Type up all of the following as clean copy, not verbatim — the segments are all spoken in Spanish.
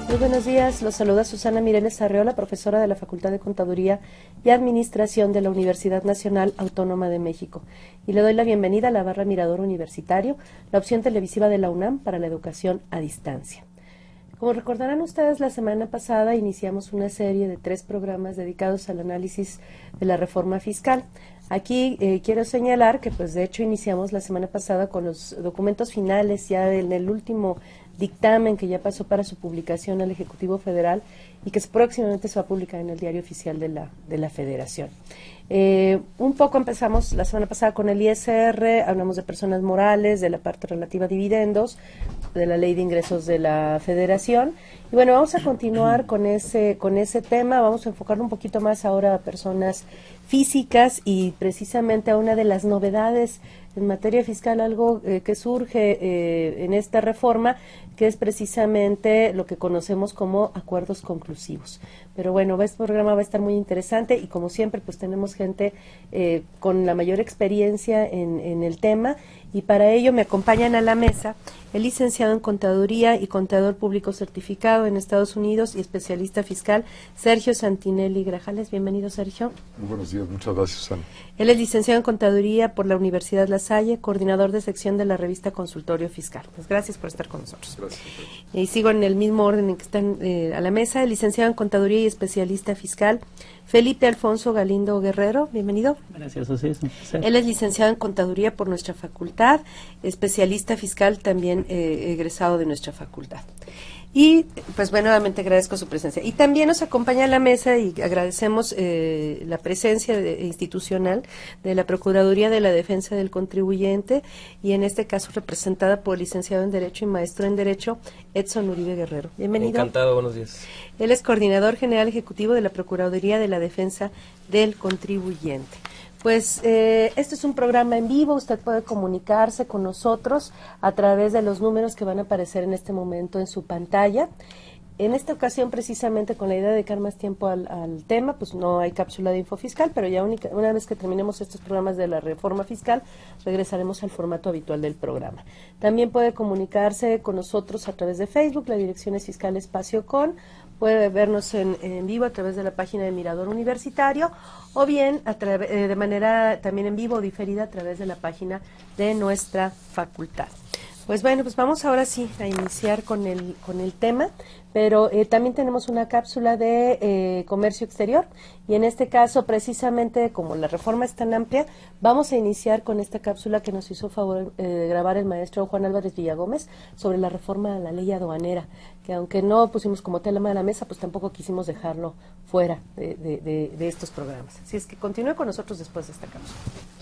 Muy buenos días, los saluda Susana Mireles Arreola, profesora de la Facultad de Contaduría y Administración de la Universidad Nacional Autónoma de México. Y le doy la bienvenida a la barra Mirador Universitario, la opción televisiva de la UNAM para la educación a distancia. Como recordarán ustedes, la semana pasada iniciamos una serie de 3 programas dedicados al análisis de la reforma fiscal. Aquí quiero señalar que, pues, de hecho, iniciamos la semana pasada con los documentos finales ya en el último dictamen que ya pasó para su publicación al Ejecutivo Federal y que próximamente se va a publicar en el Diario Oficial de la Federación. Un poco empezamos la semana pasada con el ISR, hablamos de personas morales, de la parte relativa a dividendos, de la Ley de Ingresos de la Federación. Y bueno, vamos a continuar con ese tema, vamos a enfocarlo un poquito más ahora a personas físicas y precisamente a una de las novedades en materia fiscal, algo que surge en esta reforma, que es precisamente lo que conocemos como acuerdos conclusivos. Pero bueno, este programa va a estar muy interesante y como siempre, pues tenemos gente con la mayor experiencia en el tema, y para ello me acompañan a la mesa el licenciado en Contaduría y Contador Público certificado en Estados Unidos y especialista fiscal, Sergio Santinelli Grajales. Bienvenido, Sergio. Muy buenos días, muchas gracias, Susana. Él es licenciado en Contaduría por la Universidad La Salle, coordinador de sección de la revista Consultorio Fiscal. Pues gracias por estar con nosotros. Gracias. Y sigo en el mismo orden en que están a la mesa, el licenciado en Contaduría y especialista fiscal, Felipe Alfonso Galindo Guerrero. Bienvenido. Gracias, José. Él es licenciado en Contaduría por nuestra facultad, especialista fiscal también egresado de nuestra facultad. Y pues bueno, nuevamente agradezco su presencia. Y también nos acompaña a la mesa y agradecemos la presencia institucional de la Procuraduría de la Defensa del Contribuyente y en este caso representada por el licenciado en Derecho y maestro en Derecho Edson Uribe Guerrero. Bienvenido. Encantado, buenos días. Él es coordinador general ejecutivo de la Procuraduría de la Defensa del Contribuyente. Pues este es un programa en vivo, usted puede comunicarse con nosotros a través de los números que van a aparecer en este momento en su pantalla. En esta ocasión, precisamente con la idea de dedicar más tiempo al tema, pues no hay cápsula de info fiscal, pero ya una vez que terminemos estos programas de la reforma fiscal, regresaremos al formato habitual del programa. También puede comunicarse con nosotros a través de Facebook, la dirección es Fiscal Espacio Con. Puede vernos en vivo a través de la página de Mirador Universitario o bien de manera también en vivo o diferida a través de la página de nuestra facultad. Pues bueno, pues vamos ahora sí a iniciar con el tema, pero también tenemos una cápsula de comercio exterior y en este caso precisamente como la reforma es tan amplia, vamos a iniciar con esta cápsula que nos hizo favor de grabar el maestro Juan Álvarez Villagómez sobre la reforma a la ley aduanera, que aunque no pusimos como tema de la mesa, pues tampoco quisimos dejarlo fuera de estos programas. Así es que continúe con nosotros después de esta cápsula.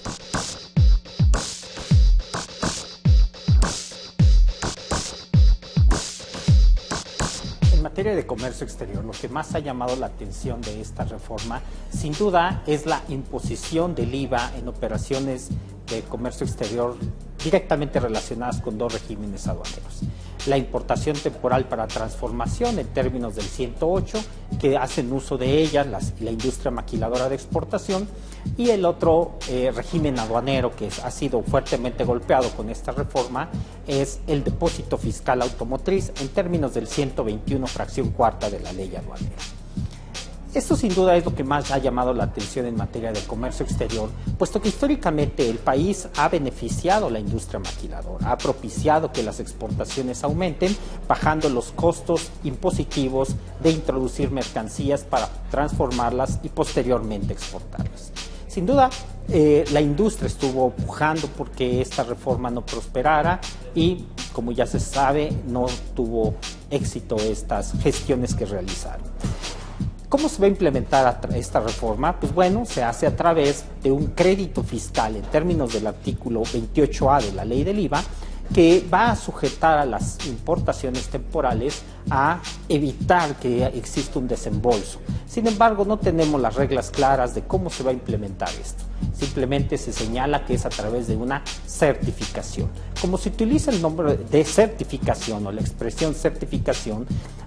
En materia de comercio exterior, lo que más ha llamado la atención de esta reforma, sin duda, es la imposición del IVA en operaciones de comercio exterior directamente relacionadas con 2 regímenes aduaneros. La importación temporal para transformación en términos del 108, que hacen uso de ella la industria maquiladora de exportación, y el otro régimen aduanero que ha sido fuertemente golpeado con esta reforma es el depósito fiscal automotriz en términos del 121 fracción cuarta de la ley aduanera. Esto sin duda es lo que más ha llamado la atención en materia de comercio exterior, puesto que históricamente el país ha beneficiado a la industria maquiladora, ha propiciado que las exportaciones aumenten, bajando los costos impositivos de introducir mercancías para transformarlas y posteriormente exportarlas. Sin duda, la industria estuvo pujando porque esta reforma no prosperara y, como ya se sabe, no tuvo éxito estas gestiones que realizaron. ¿Cómo se va a implementar esta reforma? Pues bueno, se hace a través de un crédito fiscal en términos del artículo 28A de la ley del IVA, que va a sujetar a las importaciones temporales a evitar que exista un desembolso. Sin embargo, no tenemos las reglas claras de cómo se va a implementar esto. Simplemente se señala que es a través de una certificación. Como se utiliza el nombre de certificación o la expresión certificación,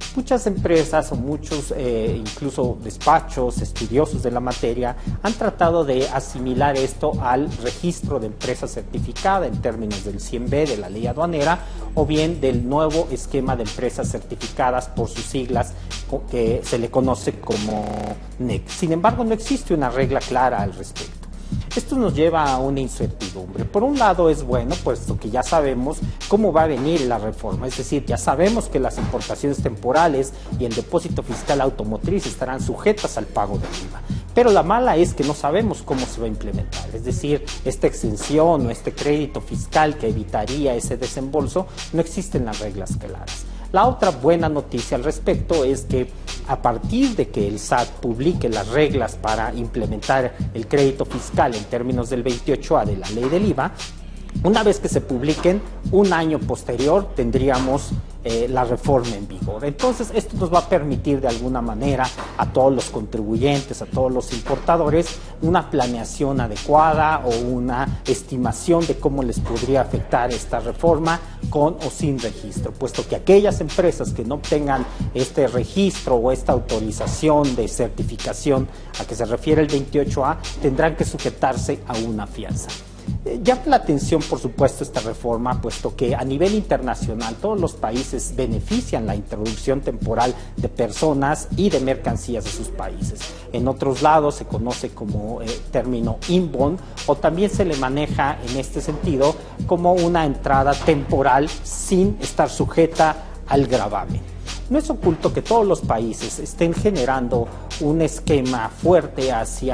Muchas empresas o muchos incluso despachos estudiosos de la materia han tratado de asimilar esto al registro de empresa certificada en términos del 100B de la ley aduanera o bien del nuevo esquema de empresas certificadas por sus siglas que se le conoce como NEC. Sin embargo, no existe una regla clara al respecto. Esto nos lleva a una incertidumbre. Por un lado es bueno, puesto que ya sabemos cómo va a venir la reforma, es decir, ya sabemos que las importaciones temporales y el depósito fiscal automotriz estarán sujetas al pago del IVA. Pero la mala es que no sabemos cómo se va a implementar, es decir, esta exención o este crédito fiscal que evitaría ese desembolso, no existen las reglas claras. La otra buena noticia al respecto es que a partir de que el SAT publique las reglas para implementar el crédito fiscal en términos del 28A de la ley del IVA, una vez que se publiquen, un año posterior tendríamos la reforma en vigor. Entonces, esto nos va a permitir de alguna manera a todos los contribuyentes, a todos los importadores, una planeación adecuada o una estimación de cómo les podría afectar esta reforma con o sin registro, puesto que aquellas empresas que no obtengan este registro o esta autorización de certificación a que se refiere el 28A tendrán que sujetarse a una fianza. Llama la atención, por supuesto, esta reforma, puesto que a nivel internacional todos los países benefician la introducción temporal de personas y de mercancías de sus países. En otros lados se conoce como término inbound o también se le maneja en este sentido como una entrada temporal sin estar sujeta al gravamen. No es oculto que todos los países estén generando un esquema fuerte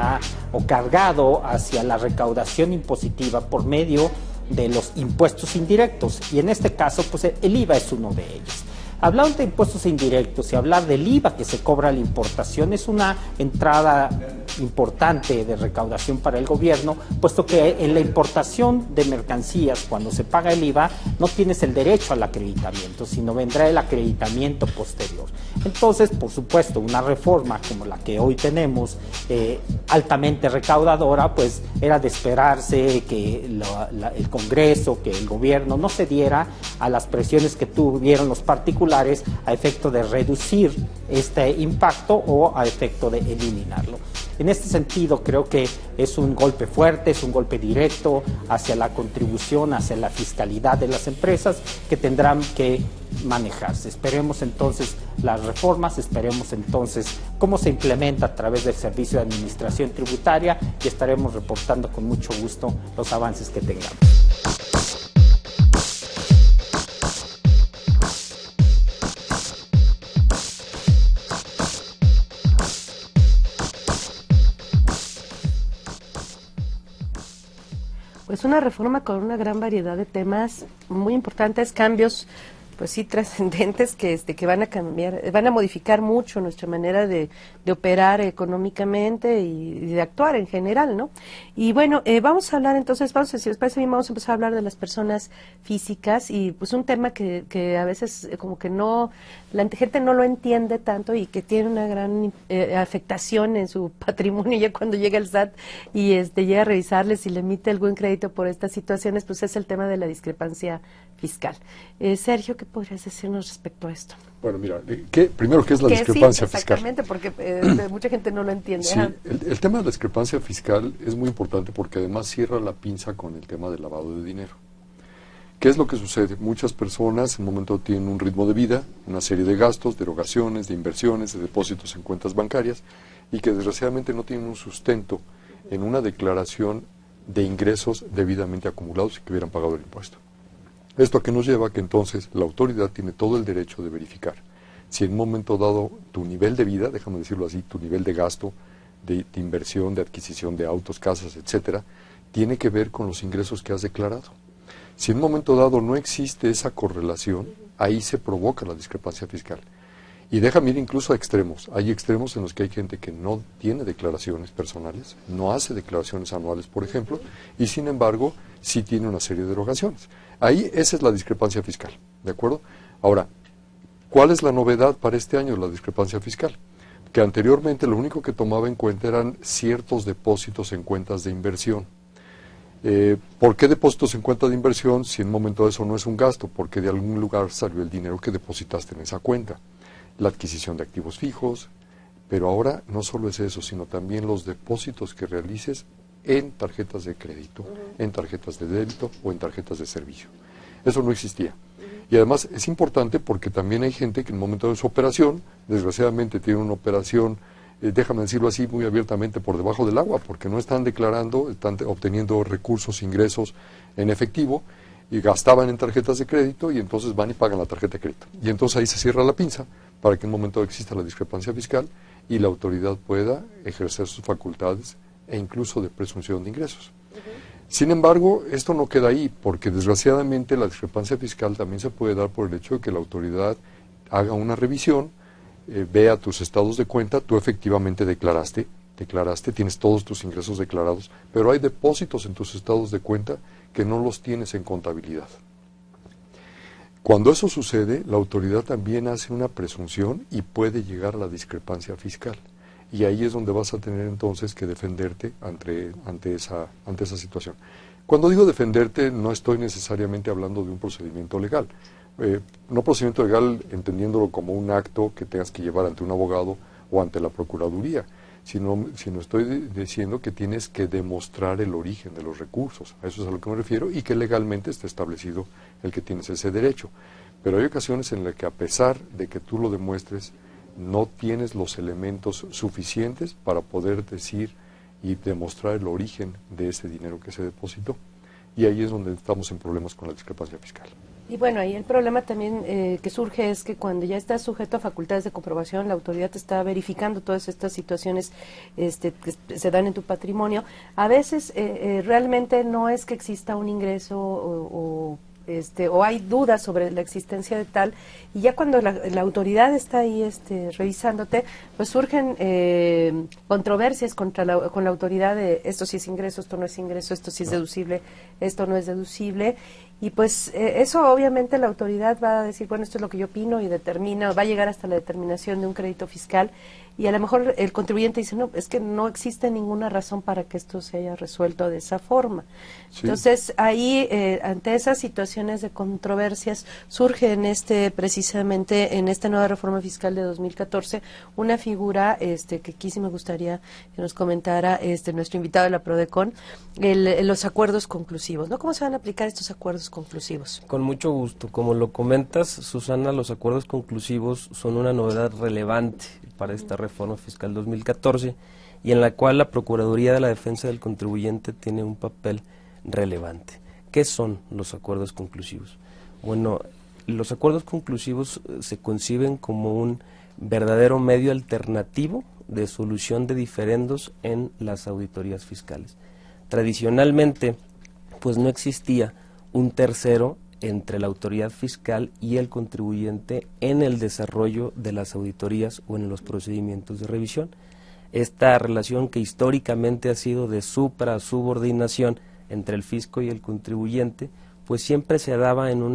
o cargado hacia la recaudación impositiva por medio de los impuestos indirectos, y en este caso pues el IVA es uno de ellos. Hablar de impuestos indirectos y hablar del IVA que se cobra a la importación es una entrada importante de recaudación para el gobierno, puesto que en la importación de mercancías, cuando se paga el IVA, no tienes el derecho al acreditamiento, sino vendrá el acreditamiento posterior. Entonces, por supuesto, una reforma como la que hoy tenemos, altamente recaudadora, pues era de esperarse que el Congreso, que el gobierno no cediera a las presiones que tuvieron los particulares a efecto de reducir este impacto o a efecto de eliminarlo. En este sentido, creo que es un golpe fuerte, es un golpe directo hacia la contribución, hacia la fiscalidad de las empresas que tendrán que manejarse. Esperemos entonces las reformas, esperemos entonces cómo se implementa a través del Servicio de Administración Tributaria y estaremos reportando con mucho gusto los avances que tengamos. Pues una reforma con una gran variedad de temas muy importantes, cambios pues sí trascendentes que van a cambiar, van a modificar mucho nuestra manera de operar económicamente y de actuar en general, ¿no? Y bueno, vamos a hablar entonces, si les parece bien, vamos a empezar a hablar de las personas físicas y pues un tema que a veces como que no, la gente no lo entiende tanto y que tiene una gran afectación en su patrimonio ya cuando llega el SAT y llega a revisarles y le emite algún crédito por estas situaciones, pues es el tema de la discrepancia fiscal. Sergio, ¿qué podrías decirnos respecto a esto? Bueno, mira, primero, ¿qué es la discrepancia fiscal? Exactamente, porque mucha gente no lo entiende. Sí, el tema de la discrepancia fiscal es muy importante porque además cierra la pinza con el tema del lavado de dinero. ¿Qué es lo que sucede? Muchas personas en un momento tienen un ritmo de vida, una serie de gastos, de erogaciones, de inversiones, de depósitos en cuentas bancarias y que desgraciadamente no tienen un sustento en una declaración de ingresos debidamente acumulados y que hubieran pagado el impuesto. ¿Esto a qué nos lleva? Que entonces la autoridad tiene todo el derecho de verificar si en un momento dado tu nivel de vida, déjame decirlo así, tu nivel de gasto, de inversión, de adquisición de autos, casas, etcétera, tiene que ver con los ingresos que has declarado. Si en un momento dado no existe esa correlación, ahí se provoca la discrepancia fiscal. Y déjame ir incluso a extremos. Hay extremos en los que hay gente que no tiene declaraciones personales, no hace declaraciones anuales, por ejemplo, y sin embargo sí tiene una serie de erogaciones. Ahí esa es la discrepancia fiscal, ¿de acuerdo? Ahora, ¿cuál es la novedad para este año de la discrepancia fiscal? Que anteriormente lo único que tomaba en cuenta eran ciertos depósitos en cuentas de inversión. ¿Por qué depósitos en cuenta de inversión si en un momento de eso no es un gasto? Porque de algún lugar salió el dinero que depositaste en esa cuenta. la adquisición de activos fijos, pero ahora no solo es eso, sino también los depósitos que realices en tarjetas de crédito, en tarjetas de débito o en tarjetas de servicio. Eso no existía. Y además es importante porque también hay gente que en el momento de su operación, desgraciadamente tiene una operación, déjame decirlo así muy abiertamente, por debajo del agua, porque no están declarando, están obteniendo recursos, ingresos en efectivo, y gastaban en tarjetas de crédito y entonces van y pagan la tarjeta de crédito. Y entonces ahí se cierra la pinza para que en un momento exista la discrepancia fiscal y la autoridad pueda ejercer sus facultades e incluso de presunción de ingresos. Sin embargo, esto no queda ahí, porque desgraciadamente la discrepancia fiscal también se puede dar por el hecho de que la autoridad haga una revisión, vea tus estados de cuenta, tú efectivamente declaraste, tienes todos tus ingresos declarados, pero hay depósitos en tus estados de cuenta que no los tienes en contabilidad. Cuando eso sucede, la autoridad también hace una presunción y puede llegar a la discrepancia fiscal. Y ahí es donde vas a tener entonces que defenderte ante esa situación. Cuando digo defenderte, no estoy necesariamente hablando de un procedimiento legal. No procedimiento legal entendiéndolo como un acto que tengas que llevar ante un abogado o ante la Procuraduría, sino estoy diciendo que tienes que demostrar el origen de los recursos. A eso es a lo que me refiero, y que legalmente está establecido el que tienes ese derecho. Pero hay ocasiones en las que, a pesar de que tú lo demuestres, no tienes los elementos suficientes para poder decir y demostrar el origen de ese dinero que se depositó. Y ahí es donde estamos en problemas con la discrepancia fiscal. Y bueno, ahí el problema también que surge es que cuando ya estás sujeto a facultades de comprobación, la autoridad te está verificando todas estas situaciones que se dan en tu patrimonio. A veces realmente no es que exista un ingreso o hay dudas sobre la existencia de tal, y ya cuando la autoridad está ahí revisándote, pues surgen controversias con la autoridad de esto sí es ingreso, esto no es ingreso, esto sí es deducible, esto no es deducible, y pues eso obviamente la autoridad va a decir, bueno, esto es lo que yo opino, y va a llegar hasta la determinación de un crédito fiscal, y a lo mejor el contribuyente dice, no, es que no existe ninguna razón para que esto se haya resuelto de esa forma. Sí. Entonces, ahí, ante esas situaciones de controversias, surge precisamente en esta nueva reforma fiscal de 2014, una figura que aquí sí me gustaría que nos comentara nuestro invitado de la PRODECON, los acuerdos conclusivos, ¿no? ¿Cómo se van a aplicar estos acuerdos conclusivos? Con mucho gusto. Como lo comentas, Susana, los acuerdos conclusivos son una novedad relevante para esta reforma fiscal 2014 y en la cual la Procuraduría de la Defensa del Contribuyente tiene un papel relevante. ¿Qué son los acuerdos conclusivos? Bueno, los acuerdos conclusivos se conciben como un verdadero medio alternativo de solución de diferendos en las auditorías fiscales. Tradicionalmente, pues no existía un tercero entre la autoridad fiscal y el contribuyente en el desarrollo de las auditorías o en los procedimientos de revisión. Esta relación, que históricamente ha sido de supra-subordinación entre el fisco y el contribuyente, pues siempre se daba en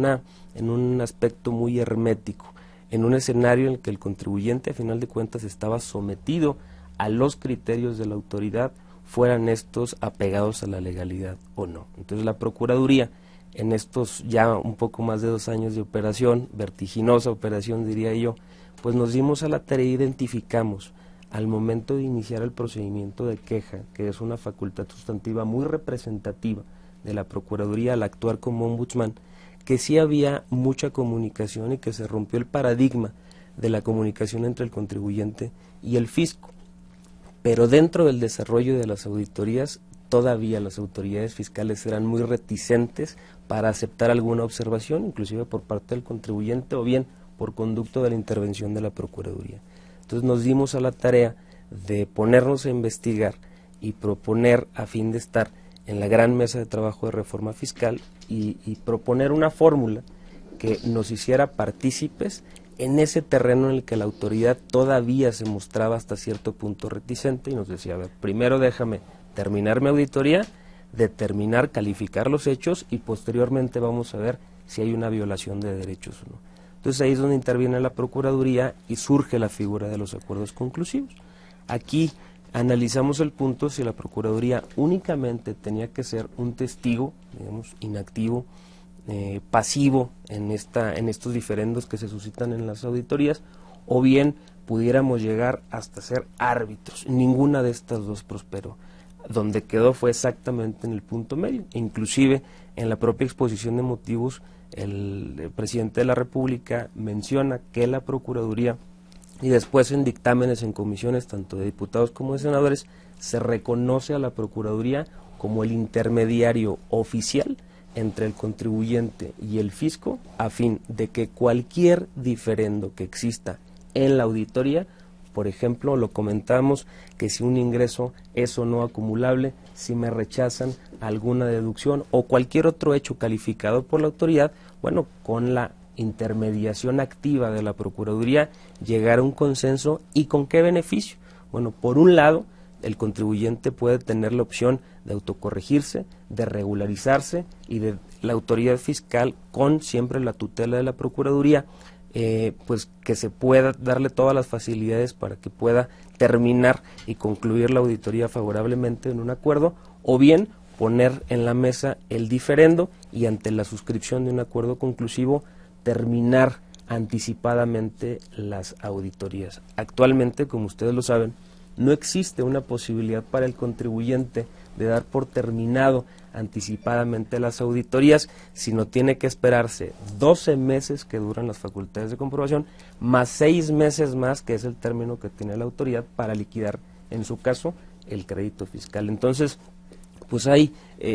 un aspecto muy hermético, en un escenario en el que el contribuyente a final de cuentas estaba sometido a los criterios de la autoridad, fueran estos apegados a la legalidad o no. Entonces la Procuraduría, en estos ya un poco más de 2 años de operación, vertiginosa operación diría yo, pues nos dimos a la tarea e identificamos al momento de iniciar el procedimiento de queja, que es una facultad sustantiva muy representativa de la Procuraduría al actuar como ombudsman, que sí había mucha comunicación y que se rompió el paradigma de la comunicación entre el contribuyente y el fisco. Pero dentro del desarrollo de las auditorías, todavía las autoridades fiscales eran muy reticentes para aceptar alguna observación, inclusive por parte del contribuyente o bien por conducto de la intervención de la Procuraduría. Entonces nos dimos a la tarea de ponernos a investigar y proponer, a fin de estar en la gran mesa de trabajo de reforma fiscal, y proponer una fórmula que nos hiciera partícipes en ese terreno en el que la autoridad todavía se mostraba hasta cierto punto reticente y nos decía, a ver, primero déjame terminar mi auditoría, determinar, calificar los hechos y posteriormente vamos a ver si hay una violación de derechos o no. Entonces ahí es donde interviene la Procuraduría y surge la figura de los acuerdos conclusivos. Aquí analizamos el punto si la Procuraduría únicamente tenía que ser un testigo, digamos, inactivo, pasivo en estos diferendos que se suscitan en las auditorías, o bien pudiéramos llegar hasta ser árbitros. Ninguna de estas dos prosperó. Donde quedó fue exactamente en el punto medio. Inclusive en la propia exposición de motivos el presidente de la República menciona que la Procuraduría, y después en dictámenes en comisiones tanto de diputados como de senadores, se reconoce a la Procuraduría como el intermediario oficial entre el contribuyente y el fisco, a fin de que cualquier diferendo que exista en la auditoría, por ejemplo, lo comentamos, que si un ingreso es o no acumulable, si me rechazan alguna deducción o cualquier otro hecho calificado por la autoridad, bueno, con la intermediación activa de la Procuraduría, llegar a un consenso. ¿Y con qué beneficio? Bueno, por un lado, el contribuyente puede tener la opción de autocorregirse, de regularizarse, y de la autoridad fiscal, con siempre la tutela de la Procuraduría, pues que se pueda darle todas las facilidades para que pueda terminar y concluir la auditoría favorablemente en un acuerdo, o bien poner en la mesa el diferendo y ante la suscripción de un acuerdo conclusivo terminar anticipadamente las auditorías. Actualmente, como ustedes lo saben, no existe una posibilidad para el contribuyente de dar por terminado anticipadamente las auditorías, sino tiene que esperarse 12 meses que duran las facultades de comprobación, más 6 meses más, que es el término que tiene la autoridad para liquidar, en su caso, el crédito fiscal. Entonces, pues ahí,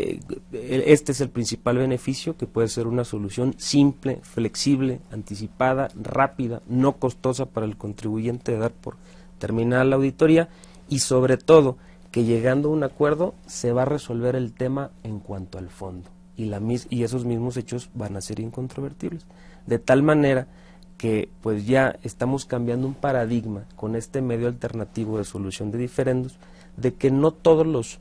este es el principal beneficio, que puede ser una solución simple, flexible, anticipada, rápida, no costosa para el contribuyente de dar por terminada la auditoría, y sobre todo que llegando a un acuerdo se va a resolver el tema en cuanto al fondo, y esos mismos hechos van a ser incontrovertibles, de tal manera que pues ya estamos cambiando un paradigma con este medio alternativo de solución de diferendos, de que no todos los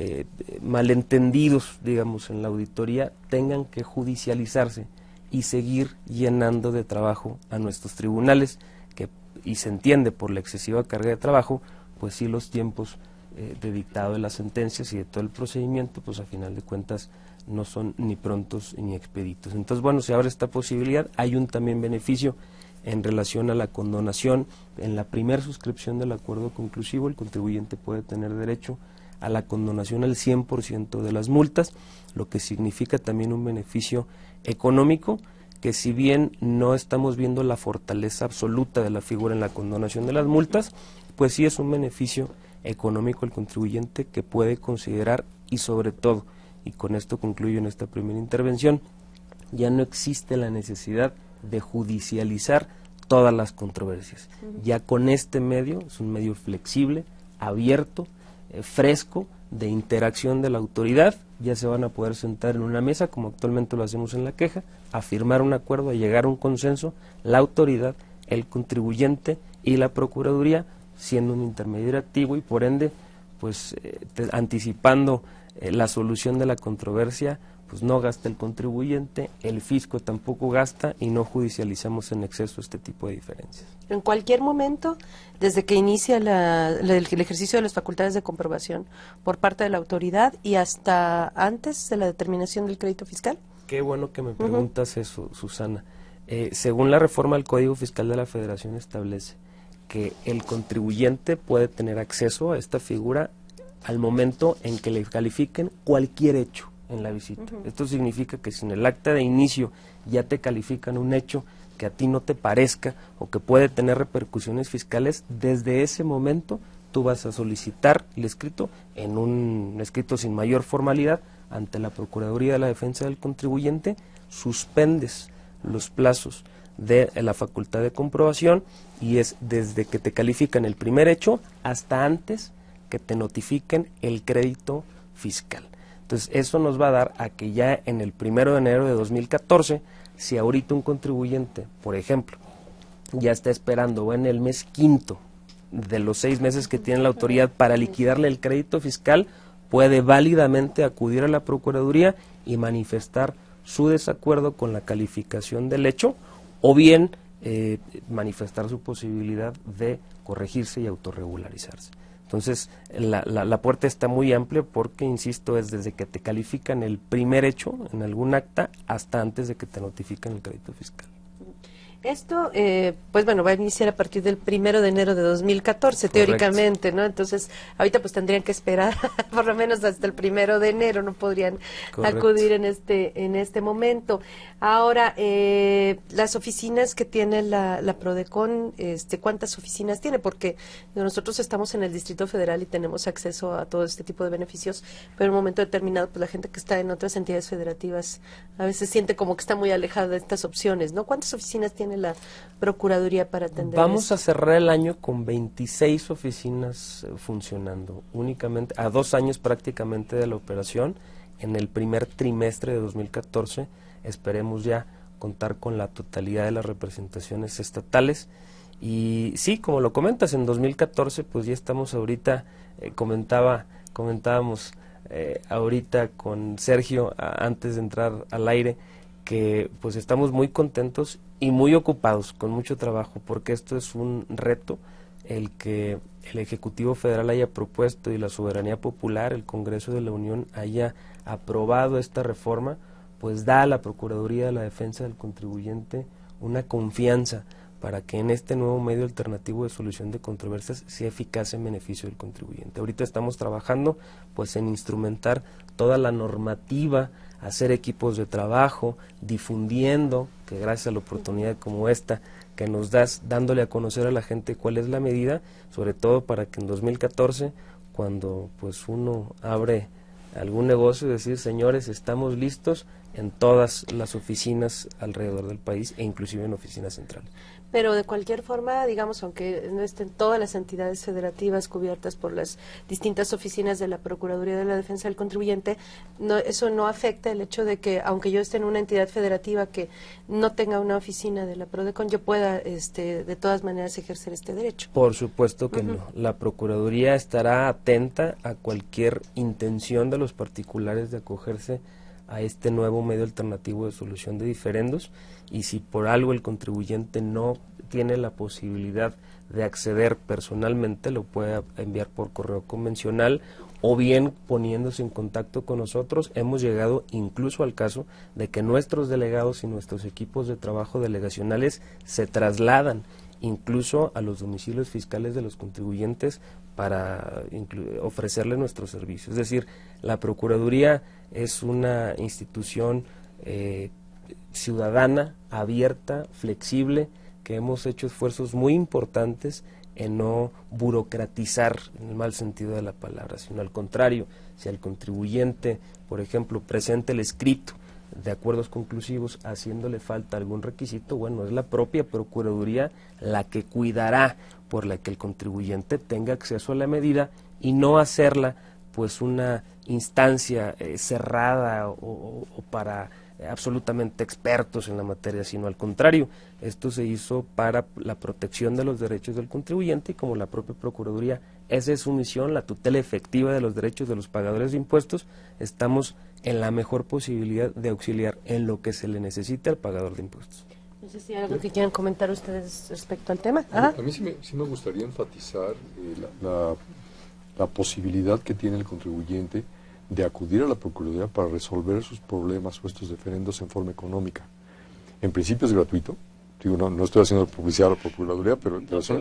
malentendidos, digamos, en la auditoría tengan que judicializarse y seguir llenando de trabajo a nuestros tribunales, y se entiende por la excesiva carga de trabajo, pues sí, los tiempos de dictado de las sentencias y de todo el procedimiento, pues a final de cuentas no son ni prontos ni expeditos. Entonces, bueno, se abre esta posibilidad. Hay un también beneficio en relación a la condonación. En la primera suscripción del acuerdo conclusivo, el contribuyente puede tener derecho a la condonación al 100% de las multas, lo que significa también un beneficio económico, que si bien no estamos viendo la fortaleza absoluta de la figura en la condonación de las multas, pues sí es un beneficio económico al contribuyente que puede considerar, y sobre todo, y con esto concluyo en esta primera intervención, ya no existe la necesidad de judicializar todas las controversias. Ya con este medio, es un medio flexible, abierto, fresco, de interacción de la autoridad, ya se van a poder sentar en una mesa, como actualmente lo hacemos en la queja, a firmar un acuerdo, a llegar a un consenso, la autoridad, el contribuyente y la Procuraduría, siendo un intermediario activo, y por ende, pues anticipando la solución de la controversia, pues no gasta el contribuyente, el fisco tampoco gasta, y no judicializamos en exceso este tipo de diferencias. En cualquier momento, desde que inicia el ejercicio de las facultades de comprobación por parte de la autoridad y hasta antes de la determinación del crédito fiscal. Qué bueno que me preguntas eso, Susana. Según la reforma al Código Fiscal de la Federación, establece que el contribuyente puede tener acceso a esta figura al momento en que le califiquen cualquier hecho en la visita. Esto significa que si en el acta de inicio ya te califican un hecho que a ti no te parezca o que puede tener repercusiones fiscales, desde ese momento tú vas a solicitar el escrito, en un escrito sin mayor formalidad, ante la Procuraduría de la Defensa del Contribuyente, suspendes los plazos de la facultad de comprobación, y es desde que te califican el primer hecho hasta antes que te notifiquen el crédito fiscal. Entonces, eso nos va a dar a que ya en el 1 de enero de 2014, si ahorita un contribuyente, por ejemplo, ya está esperando, o en el mes quinto de los 6 meses que tiene la autoridad para liquidarle el crédito fiscal, puede válidamente acudir a la Procuraduría y manifestar su desacuerdo con la calificación del hecho, o bien manifestar su posibilidad de corregirse y autorregularizarse. Entonces, la puerta está muy amplia porque, insisto, es desde que te califican el primer hecho en algún acta hasta antes de que te notifican el crédito fiscal. Esto, pues bueno, va a iniciar a partir del 1 de enero de 2014, Correcto. teóricamente, ¿no? Entonces, ahorita pues tendrían que esperar por lo menos hasta el 1 de enero, no podrían Correcto. acudir en este momento. Ahora, las oficinas que tiene la Prodecon, ¿cuántas oficinas tiene? Porque nosotros estamos en el Distrito Federal y tenemos acceso a todo este tipo de beneficios, pero en un momento determinado, pues la gente que está en otras entidades federativas a veces siente como que está muy alejada de estas opciones, ¿no? ¿Cuántas oficinas tiene la Procuraduría para atender Vamos esto? a cerrar el año con 26 oficinas funcionando, únicamente a 2 años prácticamente de la operación. En el primer trimestre de 2014 esperemos ya contar con la totalidad de las representaciones estatales. Y sí, como lo comentas, en 2014 pues ya estamos ahorita, comentábamos ahorita con Sergio antes de entrar al aire, que pues estamos muy contentos y muy ocupados, con mucho trabajo, porque esto es un reto, el que el Ejecutivo Federal haya propuesto y la soberanía popular, el Congreso de la Unión haya aprobado esta reforma, pues da a la Procuraduría de la Defensa del Contribuyente una confianza para que en este nuevo medio alternativo de solución de controversias sea eficaz en beneficio del contribuyente. Ahorita estamos trabajando pues en instrumentar toda la normativa, hacer equipos de trabajo, difundiendo, que gracias a la oportunidad como esta que nos das, dándole a conocer a la gente cuál es la medida, sobre todo para que en 2014, cuando pues uno abre algún negocio, decir, señores, estamos listos en todas las oficinas alrededor del país e inclusive en oficinas centrales. Pero de cualquier forma, digamos, aunque no estén todas las entidades federativas cubiertas por las distintas oficinas de la Procuraduría de la Defensa del Contribuyente, eso no afecta el hecho de que, aunque yo esté en una entidad federativa que no tenga una oficina de la Prodecon, yo pueda, de todas maneras, ejercer este derecho. Por supuesto que no. La Procuraduría estará atenta a cualquier intención de los particulares de acogerse a este nuevo medio alternativo de solución de diferendos, y si por algo el contribuyente no tiene la posibilidad de acceder personalmente, lo puede enviar por correo convencional o bien poniéndose en contacto con nosotros. Hemos llegado incluso al caso de que nuestros delegados y nuestros equipos de trabajo delegacionales se trasladan incluso a los domicilios fiscales de los contribuyentes para ofrecerle nuestros servicios. Es decir, la Procuraduría es una institución ciudadana, abierta, flexible, que hemos hecho esfuerzos muy importantes en no burocratizar en el mal sentido de la palabra, sino al contrario, si el contribuyente, por ejemplo, presenta el escrito de acuerdos conclusivos haciéndole falta algún requisito, bueno, es la propia Procuraduría la que cuidará por la que el contribuyente tenga acceso a la medida y no hacerla pues una instancia cerrada o para absolutamente expertos en la materia, sino al contrario, esto se hizo para la protección de los derechos del contribuyente y como la propia Procuraduría, esa es su misión, la tutela efectiva de los derechos de los pagadores de impuestos, estamos en la mejor posibilidad de auxiliar en lo que se le necesite al pagador de impuestos. No sé si hay algo que quieran comentar ustedes respecto al tema. A mí sí me gustaría enfatizar la posibilidad que tiene el contribuyente de acudir a la Procuraduría para resolver sus problemas o estos diferendos en forma económica. En principio es gratuito. Digo, no estoy haciendo publicidad a la Procuraduría, pero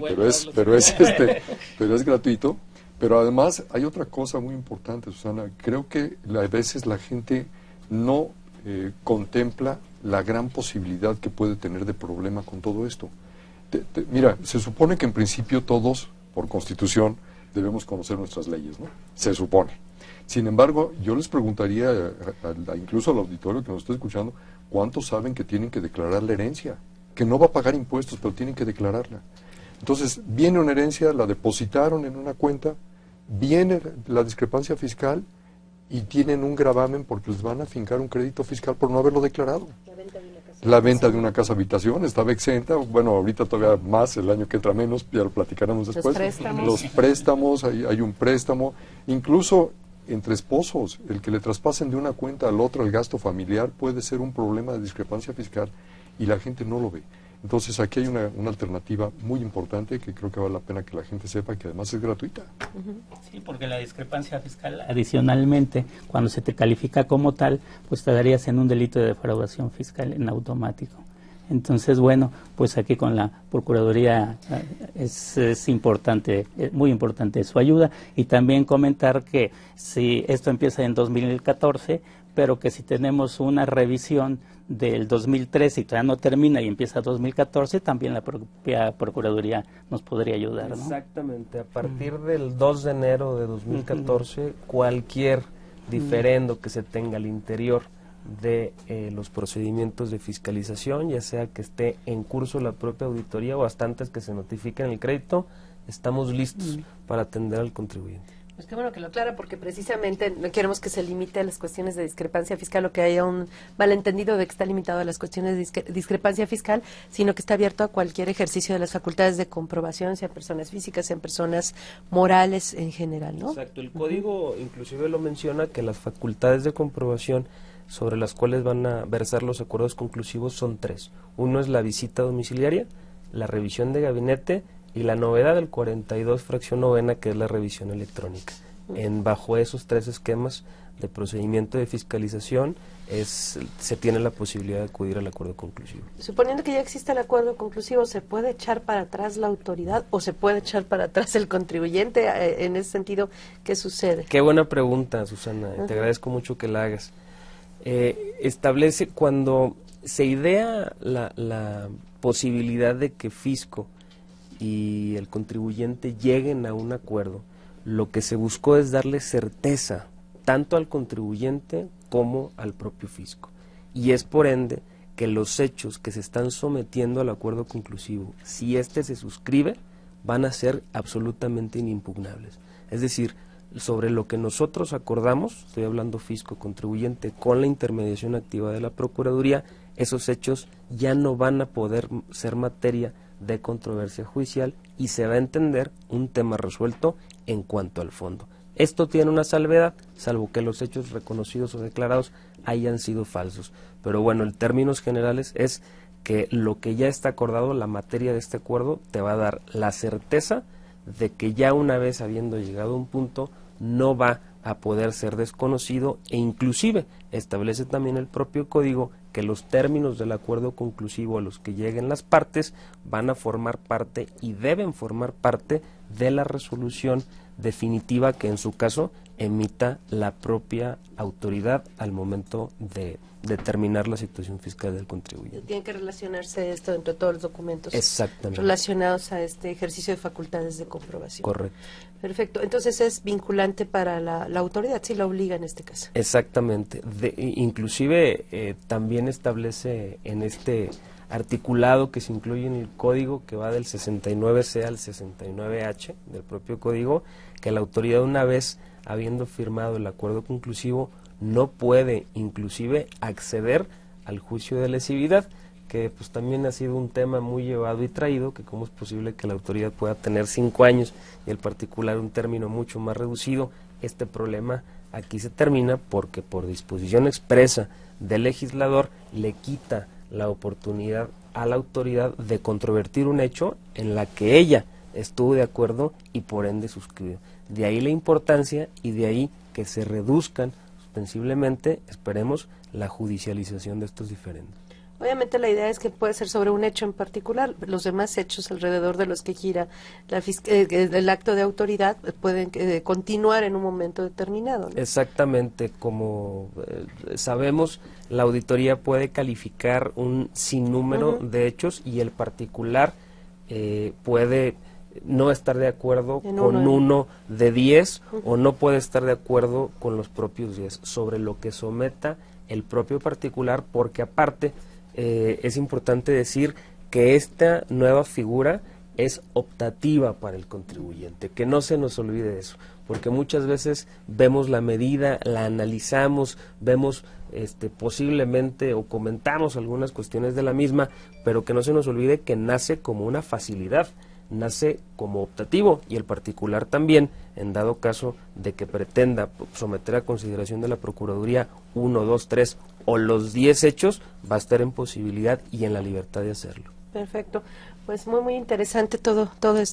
es gratuito. Pero además hay otra cosa muy importante, Susana. Creo que a veces la gente no contempla la gran posibilidad que puede tener de problema con todo esto. Mira, se supone que en principio todos, por Constitución, debemos conocer nuestras leyes, ¿no? Se supone. Sin embargo, yo les preguntaría, incluso al auditorio que nos está escuchando, ¿cuántos saben que tienen que declarar la herencia? Que no va a pagar impuestos, pero tienen que declararla. Entonces, viene una herencia, la depositaron en una cuenta, viene la discrepancia fiscal y tienen un gravamen porque les van a fincar un crédito fiscal por no haberlo declarado. La venta de una casa habitación estaba exenta, bueno, ahorita todavía más, el año que entra menos, ya lo platicaremos después. Los préstamos, hay un préstamo, incluso entre esposos, el que le traspasen de una cuenta al otro el gasto familiar puede ser un problema de discrepancia fiscal y la gente no lo ve. Entonces aquí hay una alternativa muy importante que creo que vale la pena que la gente sepa, que además es gratuita. Sí, porque la discrepancia fiscal, adicionalmente, cuando se te califica como tal, pues te darías en un delito de defraudación fiscal en automático. Entonces, bueno, pues aquí con la Procuraduría es importante, muy importante su ayuda, y también comentar que si esto empieza en 2014, pero que si tenemos una revisión del 2013 y todavía no termina y empieza 2014, también la propia Procuraduría nos podría ayudar, ¿no? Exactamente, a partir del 2 de enero de 2014, cualquier diferendo que se tenga al interior de los procedimientos de fiscalización, ya sea que esté en curso la propia auditoría o hasta antes que se notifique en el crédito, estamos listos para atender al contribuyente. Pues qué bueno que lo aclara, porque precisamente no queremos que se limite a las cuestiones de discrepancia fiscal o que haya un malentendido de que está limitado a las cuestiones de discrepancia fiscal, sino que está abierto a cualquier ejercicio de las facultades de comprobación, sean personas físicas, sean personas morales en general, ¿no? Exacto, el código inclusive lo menciona, que las facultades de comprobación sobre las cuales van a versar los acuerdos conclusivos son 3. Uno es la visita domiciliaria, la revisión de gabinete y la novedad del 42 fracción novena, que es la revisión electrónica. Bajo esos 3 esquemas de procedimiento de fiscalización se tiene la posibilidad de acudir al acuerdo conclusivo. Suponiendo que ya existe el acuerdo conclusivo, ¿se puede echar para atrás la autoridad o se puede echar para atrás el contribuyente? En ese sentido, ¿qué sucede? Qué buena pregunta, Susana, te agradezco mucho que la hagas. Establece, cuando se idea la posibilidad de que Fisco y el contribuyente lleguen a un acuerdo, lo que se buscó es darle certeza tanto al contribuyente como al propio Fisco. Y es por ende que los hechos que se están sometiendo al acuerdo conclusivo, si éste se suscribe, van a ser absolutamente inimpugnables. Es decir, sobre lo que nosotros acordamos, estoy hablando Fisco, contribuyente, con la intermediación activa de la Procuraduría, esos hechos ya no van a poder ser materia de controversia judicial y se va a entender un tema resuelto en cuanto al fondo. Esto tiene una salvedad, salvo que los hechos reconocidos o declarados hayan sido falsos. Pero bueno, en términos generales es que lo que ya está acordado, la materia de este acuerdo, te va a dar la certeza de que ya una vez habiendo llegado a un punto, no va a poder ser desconocido, e inclusive establece también el propio código que los términos del acuerdo conclusivo a los que lleguen las partes van a formar parte y deben formar parte de la resolución definitiva que en su caso emita la propia autoridad al momento de determinar la situación fiscal del contribuyente. Tiene que relacionarse esto entre todos los documentos relacionados a este ejercicio de facultades de comprobación. Correcto. Perfecto. Entonces es vinculante para la autoridad, sí la obliga en este caso. Exactamente. Inclusive también establece en este articulado que se incluye en el código, que va del 69C al 69H del propio código, que la autoridad, una vez habiendo firmado el acuerdo conclusivo, no puede inclusive acceder al juicio de lesividad, que pues también ha sido un tema muy llevado y traído, que cómo es posible que la autoridad pueda tener 5 años y el particular un término mucho más reducido. Este problema aquí se termina porque por disposición expresa del legislador le quita la oportunidad a la autoridad de controvertir un hecho en la que ella estuvo de acuerdo y por ende suscribió. De ahí la importancia y de ahí que se reduzcan sensiblemente, esperemos, la judicialización de estos diferendos. Obviamente la idea es que puede ser sobre un hecho en particular, los demás hechos alrededor de los que gira el acto de autoridad pueden continuar en un momento determinado, ¿no? Exactamente, como sabemos, la auditoría puede calificar un sinnúmero de hechos y el particular puede no estar de acuerdo con uno de 10 o no puede estar de acuerdo con los propios 10 sobre lo que someta el propio particular, porque aparte es importante decir que esta nueva figura es optativa para el contribuyente, que no se nos olvide eso, porque muchas veces vemos la medida, la analizamos, vemos posiblemente o comentamos algunas cuestiones de la misma, pero que no se nos olvide que nace como una facilidad, nace como optativo, y el particular también, en dado caso de que pretenda someter a consideración de la Procuraduría 1, 2, 3 o los 10 hechos, va a estar en posibilidad y en la libertad de hacerlo. Perfecto, pues muy interesante todo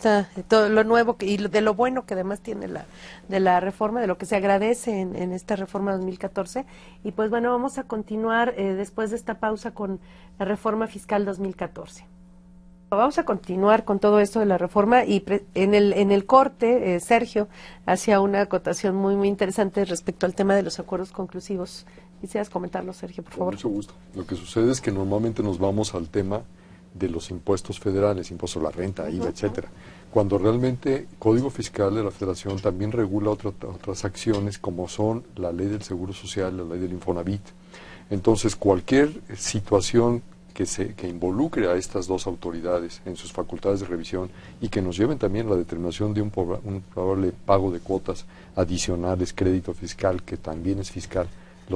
lo nuevo y de lo bueno que además tiene de la reforma, de lo que se agradece en esta reforma 2014. Y pues bueno, vamos a continuar después de esta pausa con la reforma fiscal 2014. Vamos a continuar con todo esto de la reforma y en el corte, Sergio hacía una acotación muy interesante respecto al tema de los acuerdos conclusivos. ¿Quisieras comentarlo, Sergio, por favor? Con mucho gusto. Lo que sucede es que normalmente nos vamos al tema de los impuestos federales, impuestos a la renta, IVA, etcétera, cuando realmente el Código Fiscal de la Federación también regula otras acciones como son la ley del Seguro Social, la ley del Infonavit. Entonces, cualquier situación que involucre a estas dos autoridades en sus facultades de revisión y que nos lleven también a la determinación de un probable pago de cuotas adicionales, crédito fiscal, que también es fiscal,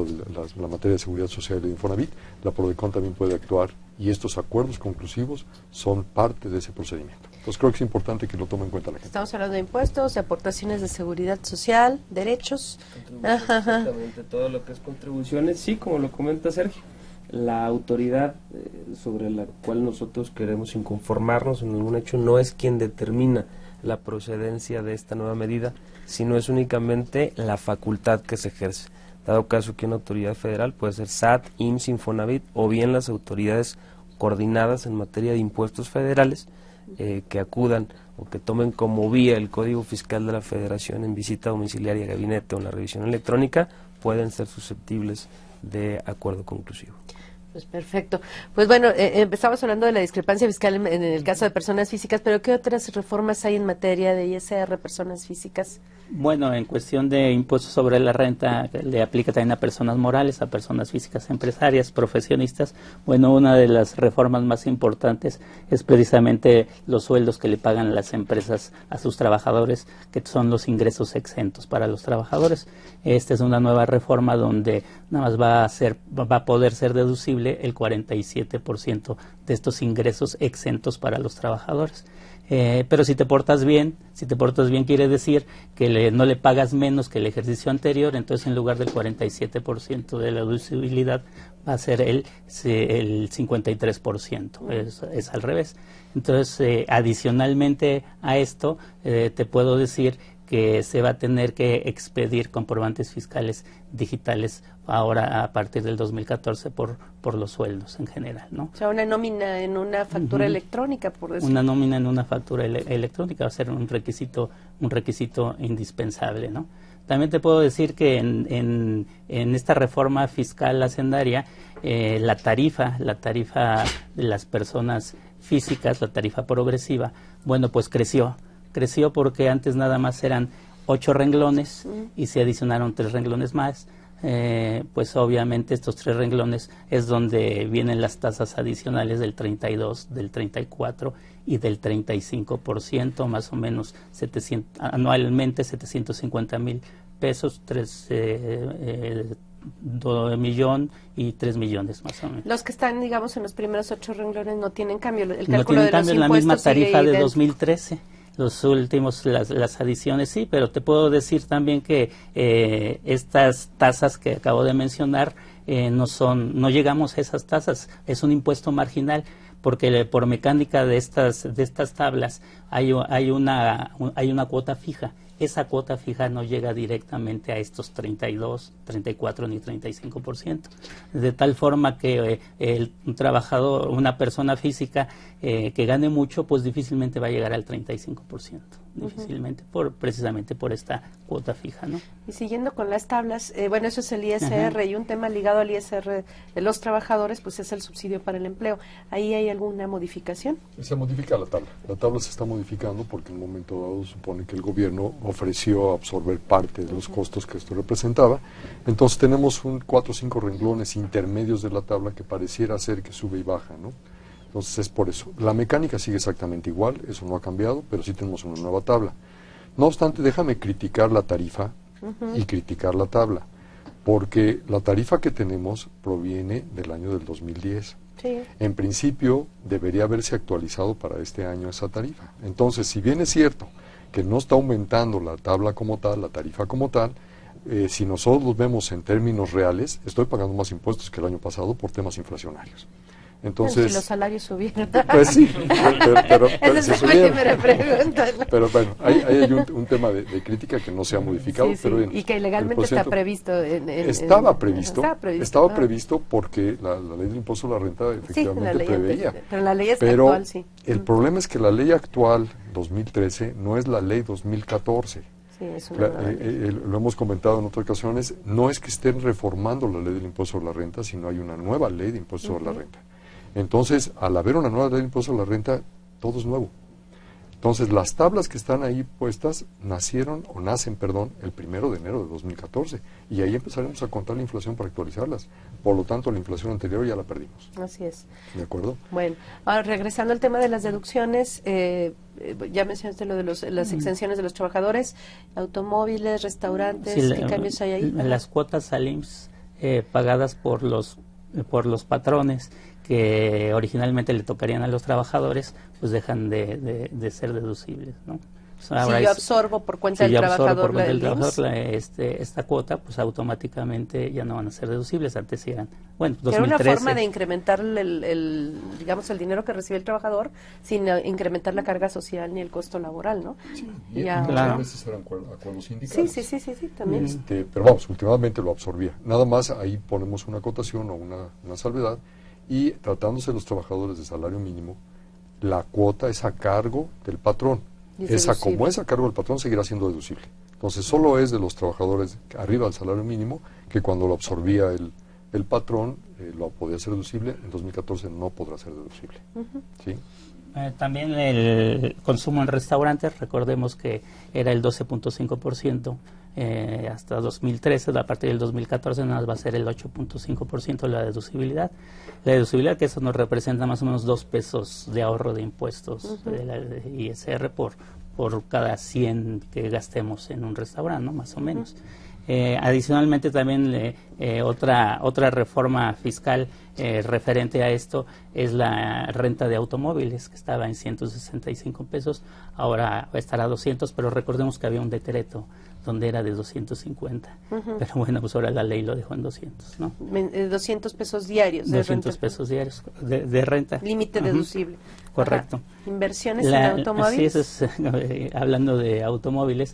la materia de seguridad social y de Infonavit, la PRODECON también puede actuar y estos acuerdos conclusivos son parte de ese procedimiento. Entonces creo que es importante que lo tome en cuenta la gente. Estamos hablando de impuestos, de aportaciones de seguridad social, derechos. Exactamente, todo lo que es contribuciones, sí, como lo comenta Sergio. La autoridad sobre la cual nosotros queremos inconformarnos en ningún hecho no es quien determina la procedencia de esta nueva medida, sino es únicamente la facultad que se ejerce. Dado caso que una autoridad federal puede ser SAT, IMSS, Infonavit o bien las autoridades coordinadas en materia de impuestos federales que acudan o que tomen como vía el Código Fiscal de la Federación en visita domiciliaria, gabinete o en la revisión electrónica, pueden ser susceptibles de acuerdo conclusivo. Pues perfecto. Pues bueno, empezamos hablando de la discrepancia fiscal en el caso de personas físicas, pero ¿qué otras reformas hay en materia de ISR, personas físicas? Bueno, en cuestión de impuestos sobre la renta, le aplica también a personas morales, a personas físicas, empresarias, profesionistas. Bueno, una de las reformas más importantes es precisamente los sueldos que le pagan las empresas a sus trabajadores, que son los ingresos exentos para los trabajadores. Esta es una nueva reforma donde nada más va a poder ser deducible el 47% de estos ingresos exentos para los trabajadores. Pero si te portas bien quiere decir que no le pagas menos que el ejercicio anterior, entonces en lugar del 47% de la deducibilidad va a ser el 53%, es al revés. Entonces, adicionalmente a esto, te puedo decir que se va a tener que expedir comprobantes fiscales digitales ahora a partir del 2014 por los sueldos en general, ¿no? O sea, una nómina en una factura electrónica, por decirlo. Una nómina en una factura electrónica va a ser un requisito indispensable, ¿no? También te puedo decir que en esta reforma fiscal hacendaria, la tarifa de las personas físicas, la tarifa progresiva, bueno, pues creció porque antes nada más eran 8 renglones y se adicionaron 3 renglones más. Pues obviamente estos 3 renglones es donde vienen las tasas adicionales del 32, del 34 y del 35%, más o menos anualmente 750,000 pesos, 2 millones y 3 millones más o menos. Los que están, digamos, en los primeros 8 renglones no tienen cambio. El no cálculo tienen cambio, de los la misma tarifa de 2013. Los últimos, las adiciones sí, pero te puedo decir también que estas tasas que acabo de mencionar no llegamos a esas tasas, es un impuesto marginal, porque por mecánica de estas tablas hay una cuota fija. Esa cuota fija no llega directamente a estos 32, 34 ni 35%. De tal forma que un trabajador, una persona física que gane mucho, pues difícilmente va a llegar al 35%. Difícilmente, precisamente por esta cuota fija, ¿no? Y siguiendo con las tablas, bueno, eso es el ISR, y un tema ligado al ISR de los trabajadores, pues es el subsidio para el empleo. ¿Ahí hay alguna modificación? Se modifica la tabla. La tabla se está modificando porque en un momento dado supone que el gobierno ofreció absorber parte de los costos que esto representaba. Entonces tenemos 4 o 5 renglones intermedios de la tabla que pareciera ser que sube y baja, ¿no? Entonces es por eso. La mecánica sigue exactamente igual, eso no ha cambiado, pero sí tenemos una nueva tabla. No obstante, déjame criticar la tarifa y criticar la tabla, porque la tarifa que tenemos proviene del año del 2010. Sí. En principio, debería haberse actualizado para este año esa tarifa. Entonces, si bien es cierto que no está aumentando la tabla como tal, la tarifa como tal, si nosotros los vemos en términos reales, estoy pagando más impuestos que el año pasado por temas inflacionarios. Entonces, bueno, si los salarios subieron. Pues sí, pero esa si es la primera pregunta, ¿no? Pero bueno, hay un tema de crítica que no se ha modificado. Sí, sí, pero bien, y que legalmente está previsto. Estaba previsto ah. porque la ley del impuesto a la renta efectivamente ley preveía. Pero en la ley actual sí. El problema es que la ley actual 2013 no es la ley 2014. Sí, es una lo hemos comentado en otras ocasiones, no es que estén reformando la ley del impuesto a la renta, sino hay una nueva ley de impuesto a la renta. Entonces, al haber una nueva ley de impuesto a la renta, todo es nuevo. Entonces, las tablas que están ahí puestas nacen, el 1 de enero de 2014, y ahí empezaremos a contar la inflación para actualizarlas. Por lo tanto, la inflación anterior ya la perdimos. Así es. ¿De acuerdo? Bueno, ahora regresando al tema de las deducciones, ya mencionaste lo de las exenciones de los trabajadores, automóviles, restaurantes, sí, ¿qué cambios hay ahí? Las cuotas al IMSS pagadas por los patrones, que originalmente le tocarían a los trabajadores, pues dejan de ser deducibles, ¿no? Ahora si yo absorbo por cuenta del trabajador, esta cuota, pues automáticamente ya no van a ser deducibles. Antes eran, bueno, 2013. Era una forma de incrementar digamos, el dinero que recibe el trabajador sin incrementar la carga social ni el costo laboral, ¿no? Sí, y muchas veces eran acuerdos sindicales. Sí, también. Pero vamos, últimamente lo absorbía. Nada más ahí ponemos una acotación o una salvedad, y tratándose de los trabajadores de salario mínimo, la cuota es a cargo del patrón. Como es a cargo del patrón, seguirá siendo deducible. Entonces, solo es de los trabajadores arriba del salario mínimo, que cuando lo absorbía el patrón, lo podía ser deducible. En 2014 no podrá ser deducible. ¿Sí? También el consumo en restaurantes, recordemos que era el 12.5% hasta 2013, a partir del 2014 nada más va a ser el 8.5% la deducibilidad. La deducibilidad, que eso nos representa más o menos 2 pesos de ahorro de impuestos de la ISR por cada 100 que gastemos en un restaurante, ¿no? Más o menos. Adicionalmente también otra reforma fiscal referente a esto es la renta de automóviles, que estaba en 165 pesos, ahora estará a 200, pero recordemos que había un decreto donde era de 250, pero bueno, pues ahora la ley lo dejó en 200, ¿no? 200 pesos diarios. 200 pesos diarios de renta. Límite deducible. Correcto. Ajá. ¿Inversiones en automóviles? Sí, eso es, hablando de automóviles,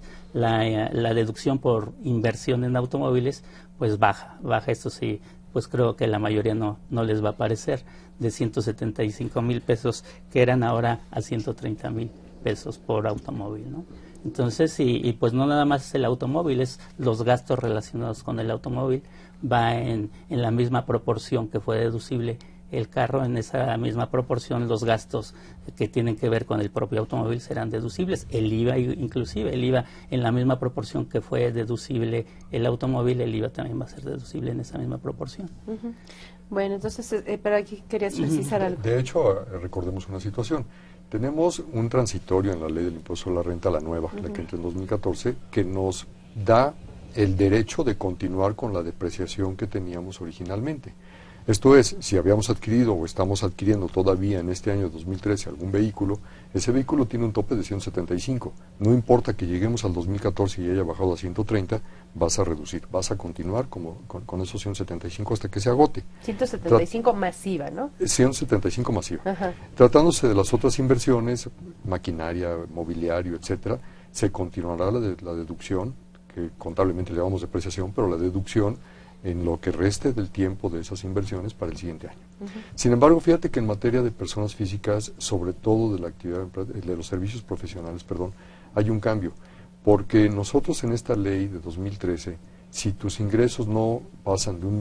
la deducción por inversión en automóviles, pues baja, esto sí, pues creo que la mayoría no les va a parecer, de 175,000 pesos que eran ahora a 130,000 pesos por automóvil, ¿no? Entonces, y pues no nada más el automóvil, es los gastos relacionados con el automóvil, va en la misma proporción que fue deducible el carro, en esa misma proporción los gastos que tienen que ver con el propio automóvil serán deducibles. El IVA, inclusive, el IVA en la misma proporción que fue deducible el automóvil, el IVA también va a ser deducible en esa misma proporción. Bueno, entonces, pero aquí querías precisar algo. De hecho, recordemos una situación. Tenemos un transitorio en la ley del impuesto a la renta, la nueva, la que entró en 2014, que nos da el derecho de continuar con la depreciación que teníamos originalmente. Esto es, si habíamos adquirido o estamos adquiriendo todavía en este año 2013 algún vehículo, ese vehículo tiene un tope de 175. No importa que lleguemos al 2014 y haya bajado a 130, vas a reducir, vas a continuar con esos 175 hasta que se agote. 175 masiva, ¿no? 175 masiva. Ajá. Tratándose de las otras inversiones, maquinaria, mobiliario, etcétera, se continuará la deducción, que contablemente le llamamos depreciación, pero la deducción en lo que reste del tiempo de esas inversiones para el siguiente año. Sin embargo, fíjate que en materia de personas físicas, sobre todo de la actividad de los servicios profesionales, hay un cambio, porque nosotros en esta ley de 2013, si tus ingresos no pasan de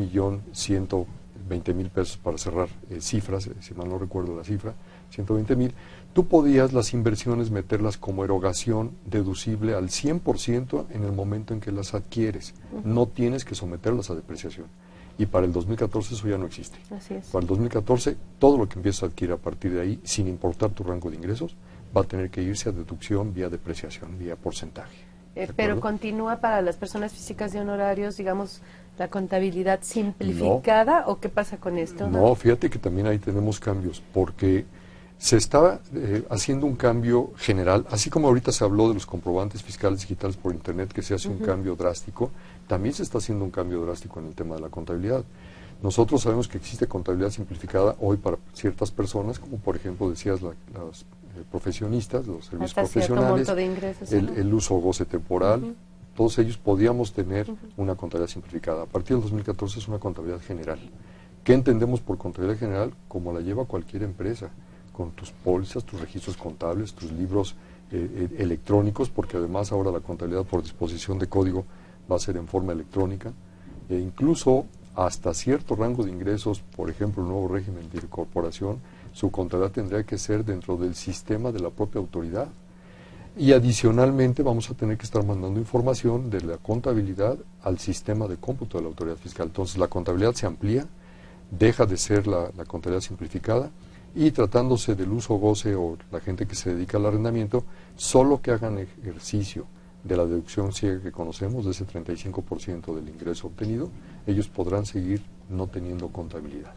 1.120.000 pesos, para cerrar cifras, si mal no recuerdo la cifra, 120.000, tú podías las inversiones meterlas como erogación deducible al 100% en el momento en que las adquieres. No tienes que someterlas a depreciación. Y para el 2014 eso ya no existe. Así es. Para el 2014, todo lo que empieces a adquirir a partir de ahí, sin importar tu rango de ingresos, va a tener que irse a deducción vía depreciación, vía porcentaje. Pero continúa para las personas físicas de honorarios, digamos, la contabilidad simplificada, ¿o qué pasa con esto? No, fíjate que también ahí tenemos cambios, porque Se está haciendo un cambio general, así como ahorita se habló de los comprobantes fiscales digitales por Internet, que se hace un cambio drástico, también se está haciendo un cambio drástico en el tema de la contabilidad. Nosotros sabemos que existe contabilidad simplificada hoy para ciertas personas, como por ejemplo decías las profesionistas, los servicios profesionales, de ingresos, el uso o goce temporal, todos ellos podíamos tener una contabilidad simplificada. A partir del 2014 es una contabilidad general. ¿Qué entendemos por contabilidad general? Como la lleva cualquier empresa, con tus pólizas, tus registros contables, tus libros electrónicos, porque además ahora la contabilidad por disposición de código va a ser en forma electrónica, e incluso hasta cierto rango de ingresos, por ejemplo, el nuevo régimen de incorporación, su contabilidad tendría que ser dentro del sistema de la propia autoridad. Y adicionalmente vamos a tener que estar mandando información de la contabilidad al sistema de cómputo de la autoridad fiscal. Entonces la contabilidad se amplía, deja de ser la contabilidad simplificada, y tratándose del uso goce o la gente que se dedica al arrendamiento, solo que hagan ejercicio de la deducción ciega que conocemos, de ese 35% del ingreso obtenido, ellos podrán seguir no teniendo contabilidad.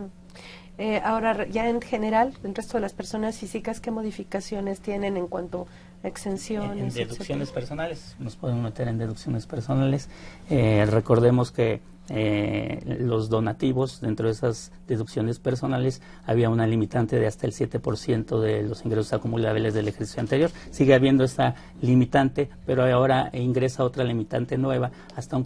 Ahora, ya en general, el resto de las personas físicas, ¿qué modificaciones tienen en cuanto a exenciones? En deducciones personales, nos podemos meter en deducciones personales. Recordemos que los donativos, dentro de esas deducciones personales, había una limitante de hasta el 7% de los ingresos acumulables del ejercicio anterior. Sigue habiendo esta limitante, pero ahora ingresa otra limitante nueva, hasta un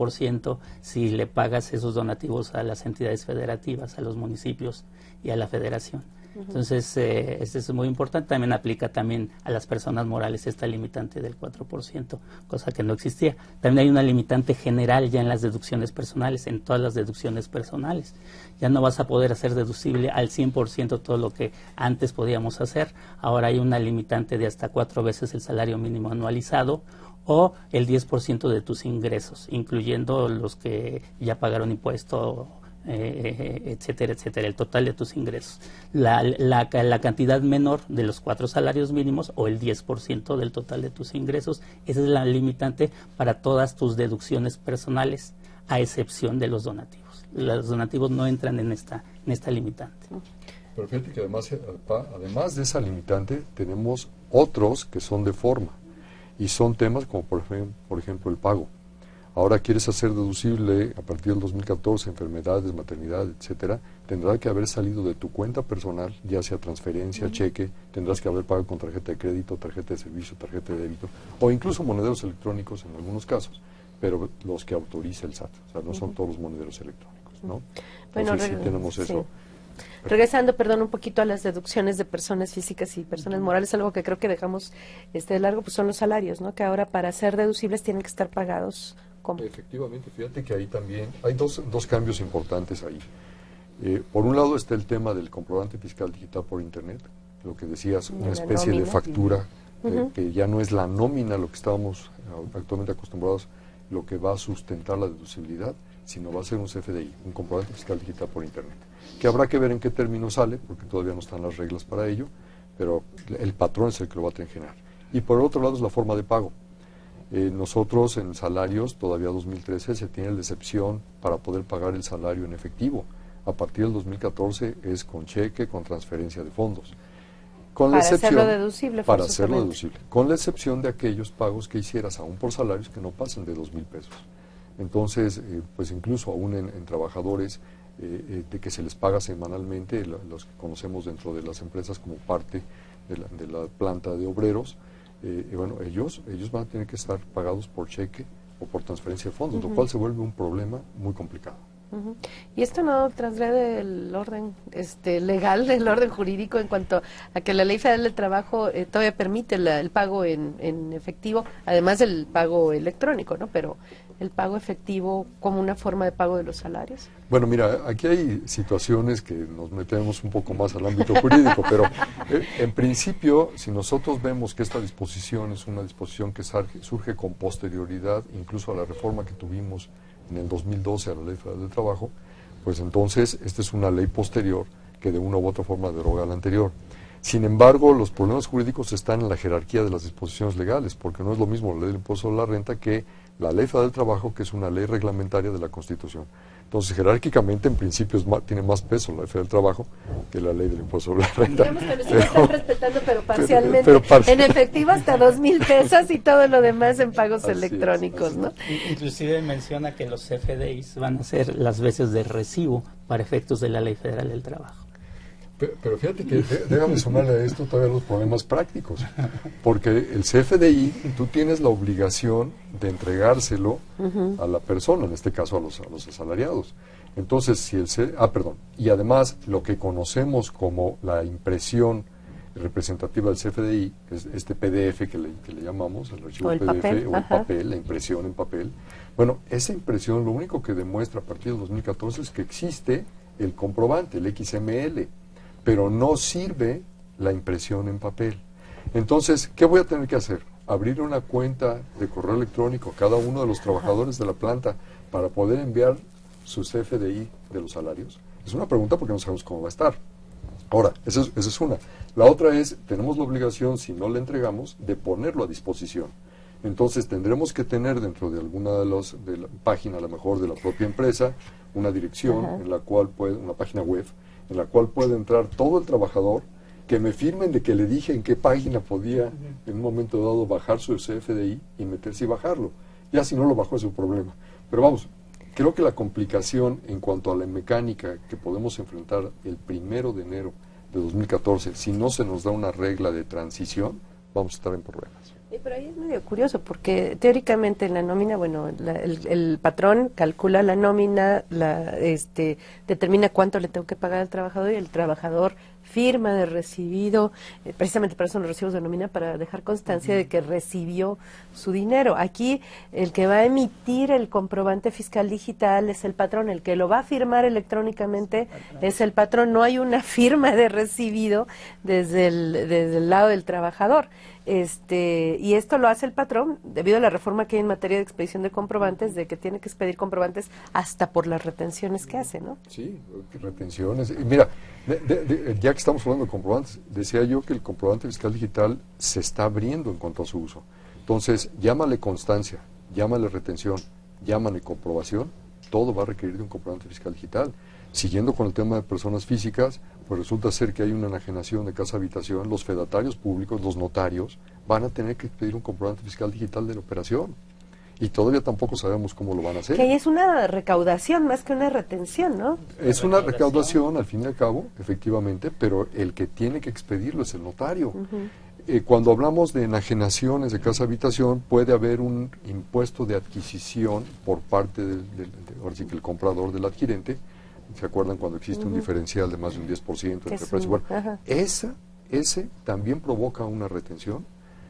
4% si le pagas esos donativos a las entidades federativas, a los municipios y a la federación. Entonces, esto es muy importante. También aplica también a las personas morales esta limitante del 4%, cosa que no existía. También hay una limitante general ya en las deducciones personales, en todas las deducciones personales. Ya no vas a poder hacer deducible al 100% todo lo que antes podíamos hacer. Ahora hay una limitante de hasta 4 veces el salario mínimo anualizado o el 10% de tus ingresos, incluyendo los que ya pagaron impuesto, etcétera, etcétera, el total de tus ingresos. La cantidad menor de los 4 salarios mínimos o el 10% del total de tus ingresos, esa es la limitante para todas tus deducciones personales, a excepción de los donativos. Los donativos no entran en esta limitante. Pero fíjate que además de esa limitante, tenemos otros que son de forma, y son temas como por ejemplo el pago. Ahora quieres hacer deducible a partir del 2014 enfermedades, maternidad, etcétera, tendrá que haber salido de tu cuenta personal, ya sea transferencia, cheque, tendrás que haber pagado con tarjeta de crédito, tarjeta de servicio, tarjeta de débito, o incluso monederos electrónicos en algunos casos, pero los que autoriza el SAT, o sea, no son todos los monederos electrónicos, ¿no? Bueno, entonces sí tenemos eso. Regresando, un poquito a las deducciones de personas físicas y personas morales, algo que creo que dejamos de largo, pues son los salarios, ¿no? Que ahora para ser deducibles tienen que estar pagados. ¿Cómo? Efectivamente, fíjate que ahí también hay dos cambios importantes ahí. Por un lado está el tema del comprobante fiscal digital por Internet, lo que decías, una especie de factura, que ya no es la nómina, lo que estábamos actualmente acostumbrados, lo que va a sustentar la deducibilidad, sino va a ser un CFDI, un comprobante fiscal digital por Internet, que habrá que ver en qué término sale, porque todavía no están las reglas para ello, pero el patrón es el que lo va a tener que generar. Y por el otro lado es la forma de pago. Nosotros en salarios, todavía 2013, se tiene la excepción para poder pagar el salario en efectivo. A partir del 2014 es con cheque, con transferencia de fondos. Para hacerlo deducible. Para hacerlo deducible. Con la excepción de aquellos pagos que hicieras aún por salarios que no pasen de 2,000 pesos. Entonces, pues incluso aún en trabajadores de que se les paga semanalmente, los que conocemos dentro de las empresas como parte de la planta de obreros, bueno, ellos van a tener que estar pagados por cheque o por transferencia de fondos, lo cual se vuelve un problema muy complicado. Y esto no transgrede el orden legal, el orden jurídico, en cuanto a que la Ley Federal del Trabajo todavía permite el pago en efectivo, además del pago electrónico, ¿no? Pero el pago efectivo como una forma de pago de los salarios. Bueno, mira, aquí hay situaciones que nos metemos un poco más al ámbito jurídico, pero en principio, si nosotros vemos que esta disposición es una disposición que surge con posterioridad, incluso a la reforma que tuvimos en el 2012 a la Ley Federal del Trabajo, pues entonces esta es una ley posterior que de una u otra forma deroga la anterior. Sin embargo, los problemas jurídicos están en la jerarquía de las disposiciones legales, porque no es lo mismo la ley del impuesto a la renta que la Ley Federal del Trabajo, que es una ley reglamentaria de la Constitución. Entonces, jerárquicamente, en principio, tiene más peso la Ley Federal del Trabajo que la Ley del Impuesto sobre la Renta. Digamos que lo están respetando, pero parcialmente. En efectivo, hasta 2,000 pesos y todo lo demás en pagos electrónicos, ¿no? Inclusive menciona que los CFDIs van a ser las veces de recibo para efectos de la Ley Federal del Trabajo. Pero fíjate que déjame sumarle a esto todavía los problemas prácticos, porque el CFDI, tú tienes la obligación de entregárselo a la persona, en este caso a los asalariados. Entonces, si y además lo que conocemos como la impresión representativa del CFDI, es este PDF que le llamamos, el archivo PDF papel, o el papel, la impresión en papel. Bueno, esa impresión lo único que demuestra a partir de 2014 es que existe el comprobante, el XML, pero no sirve la impresión en papel. Entonces, ¿qué voy a tener que hacer? Abrir una cuenta de correo electrónico a cada uno de los trabajadores de la planta para poder enviar su CFDI de los salarios. Es una pregunta porque no sabemos cómo va a estar. Ahora, esa es una. La otra es, tenemos la obligación, si no le entregamos, de ponerlo a disposición. Entonces, tendremos que tener dentro de alguna de la página, a lo mejor de la propia empresa, una dirección en la cual una página web, en la cual puede entrar todo el trabajador, que me firmen de que le dije en qué página podía en un momento dado bajar su CFDI y meterse y bajarlo. Ya si no lo bajó es su problema. Pero vamos, creo que la complicación en cuanto a la mecánica que podemos enfrentar el 1 de enero de 2014, si no se nos da una regla de transición, vamos a estar en problemas. Pero ahí es medio curioso, porque teóricamente en la nómina, bueno, el patrón calcula la nómina, determina cuánto le tengo que pagar al trabajador y el trabajador firma de recibido, precisamente para eso son los recibos de nómina, para dejar constancia de que recibió su dinero. Aquí el que va a emitir el comprobante fiscal digital es el patrón, el que lo va a firmar electrónicamente es el patrón, no hay una firma de recibido desde el lado del trabajador. Y esto lo hace el patrón debido a la reforma que hay en materia de expedición de comprobantes, de que tiene que expedir comprobantes hasta por las retenciones que hace, ¿no? Sí, retenciones. Y mira, ya que estamos hablando de comprobantes, decía yo que el comprobante fiscal digital se está abriendo en cuanto a su uso. Entonces, llámale constancia, llámale retención, llámale comprobación, todo va a requerir de un comprobante fiscal digital. Siguiendo con el tema de personas físicas, pues resulta ser que hay una enajenación de casa-habitación, los fedatarios públicos, los notarios, van a tener que pedir un comprobante fiscal digital de la operación. Y todavía tampoco sabemos cómo lo van a hacer. Que ahí es una recaudación más que una retención, ¿no? Es una recaudación, al fin y al cabo, efectivamente, pero el que tiene que expedirlo es el notario. Cuando hablamos de enajenaciones de casa-habitación, puede haber un impuesto de adquisición por parte ahora sí que el comprador, del adquirente. ¿Se acuerdan cuando existe un diferencial de más de un 10% entre precio? Bueno, ese también provoca una retención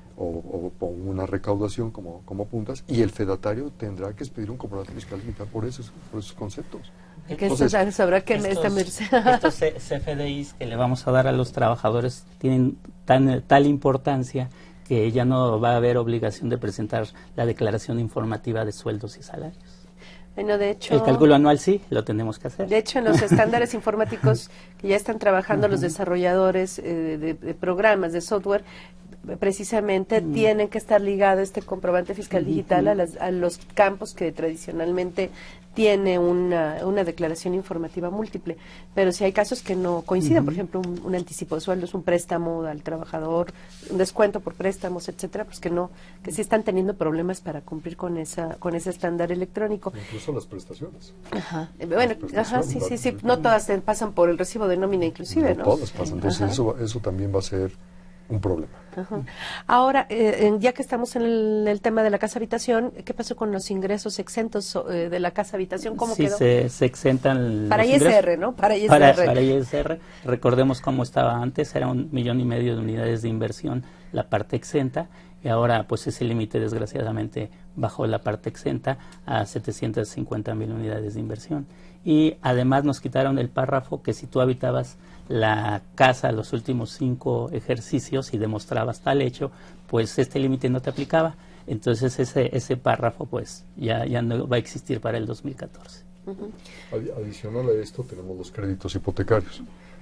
o una recaudación como apuntas, y el fedatario tendrá que expedir un comprobante fiscal digital por esos conceptos. Entonces, sabrá que estos CFDIs que le vamos a dar a los trabajadores tienen tal importancia que ya no va a haber obligación de presentar la declaración informativa de sueldos y salarios. Bueno, de hecho, el cálculo anual sí, lo tenemos que hacer. De hecho, en los estándares informáticos que ya están trabajando los desarrolladores de programas de software, precisamente tienen que estar ligado este comprobante fiscal digital a los campos que tradicionalmente tiene una declaración informativa múltiple. Pero si hay casos que no coinciden, por ejemplo, un anticipo de sueldos, un préstamo al trabajador, un descuento por préstamos, etcétera, pues que sí están teniendo problemas para cumplir con ese estándar electrónico. Incluso las prestaciones. Bueno, sí, no todas pasan por el recibo de nómina inclusive, ¿no? Todas pasan, entonces eso también va a ser un problema. Ahora, ya que estamos en el tema de la casa habitación, ¿qué pasó con los ingresos exentos de la casa habitación? ¿Cómo quedó? Se exentan para los ISR, ingresos. ¿no? Para ISR. Para ISR, recordemos cómo estaba antes, era 1,5 millones de unidades de inversión la parte exenta, y ahora pues ese límite desgraciadamente bajó la parte exenta a 750,000 unidades de inversión. Y además nos quitaron el párrafo que si tú habitabas la casa los últimos 5 ejercicios y demostrabas tal hecho, pues este límite no te aplicaba. Entonces ese párrafo pues ya no va a existir para el 2014. Adicional a esto tenemos los créditos hipotecarios.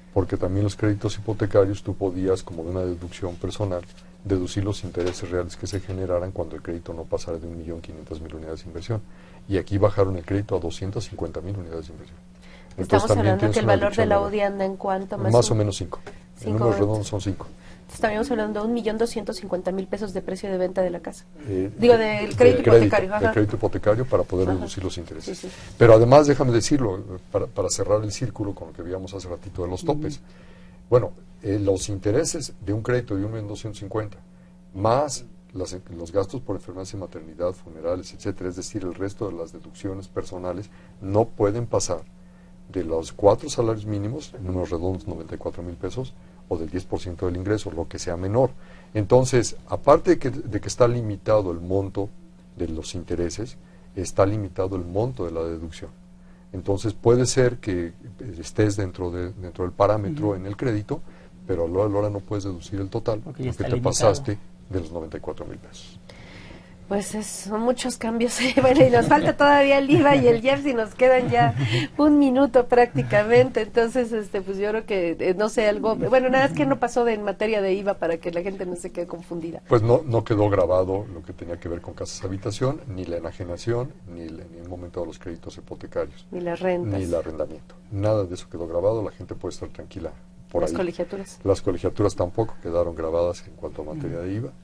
porque también los créditos hipotecarios tú podías, como de una deducción personal, deducir los intereses reales que se generaran cuando el crédito no pasara de 1.500.000 unidades de inversión. Y aquí bajaron el crédito a 250.000 unidades de inversión. Estamos hablando que el valor de la UDI anda en cuánto más o menos 5. En números redondos son 5. Estaríamos hablando de 1.250.000 pesos de precio de venta de la casa. Digo, del crédito hipotecario. Del crédito hipotecario para poder deducir los intereses. Sí, sí. Pero además, déjame decirlo, para cerrar el círculo con lo que veíamos hace ratito de los topes. Bueno, los intereses de un crédito de 1.250.000 más los gastos por enfermedad y maternidad, funerales, etcétera, es decir, el resto de las deducciones personales, no pueden pasar de los 4 salarios mínimos, en números redondos 94.000 pesos, o del 10% del ingreso, lo que sea menor. Entonces, aparte de que está limitado el monto de los intereses, está limitado el monto de la deducción. Entonces, puede ser que estés dentro del parámetro en el crédito, pero a la hora no puedes deducir el total, porque te pasaste de los 94.000 pesos. Pues son muchos cambios. Bueno, y nos falta todavía el IVA y el IEPS y nos quedan ya un minuto prácticamente. Entonces, pues yo creo que, no sé, algo... Bueno, nada es que no pasó en materia de IVA para que la gente no se quede confundida. Pues no quedó grabado lo que tenía que ver con casas habitación, ni la enajenación, ni el momento de los créditos hipotecarios. Ni las rentas. Ni el arrendamiento. Nada de eso quedó grabado, la gente puede estar tranquila por ahí. Las colegiaturas. Las colegiaturas tampoco quedaron grabadas en cuanto a materia de IVA.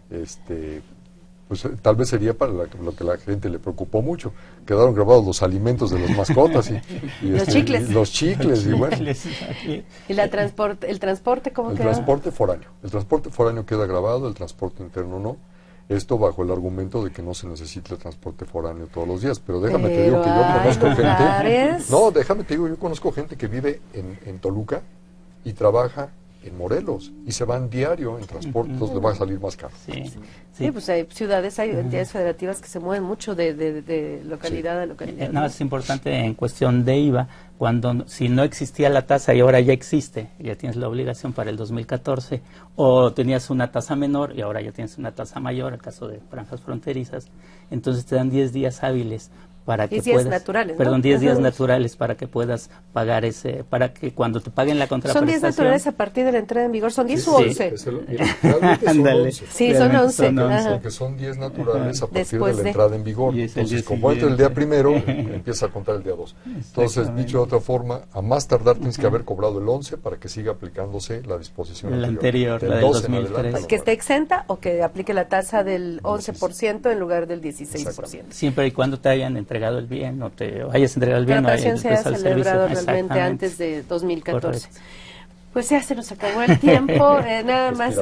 Pues tal vez sería para lo que la gente le preocupó mucho. Quedaron grabados los alimentos de las mascotas y los chicles. Los chicles, y bueno. ¿Y el transporte cómo queda? El transporte foráneo. El transporte foráneo queda grabado, el transporte interno no. Esto bajo el argumento de que no se necesita el transporte foráneo todos los días. Pero déjame te digo que yo conozco gente... No, déjame te digo, yo conozco gente que vive en Toluca y trabaja en Morelos y se van diario en transporte, entonces le va a salir más caro. Sí, pues hay ciudades, hay entidades federativas que se mueven mucho de localidad a localidad. No, es importante en cuestión de IVA, si no existía la tasa y ahora ya existe, ya tienes la obligación para el 2014, o tenías una tasa menor y ahora ya tienes una tasa mayor, en el caso de franjas fronterizas, entonces te dan 10 días hábiles para que 10 días naturales, ¿no? 10 días naturales para que puedas pagar para que cuando te paguen la contraprestación. ¿Son 10 naturales a partir de la entrada en vigor? ¿Son 10 u 11? Realmente son 11. Sí, son 11. Porque son 10 naturales a partir de la entrada en vigor. Entonces, como entra el día primero, empieza a contar el día 2. Entonces, dicho de otra forma, a más tardar tienes que haber cobrado el 11 para que siga aplicándose la disposición anterior. La del 2003. Que esté exenta o que aplique la tasa del 11% en lugar del 16%. Siempre y cuando te hayan entregado el bien, o te hayas entregado el bien. La operación se ha celebrado realmente antes de 2014. Correcto. Pues ya se nos acabó el tiempo, nada más,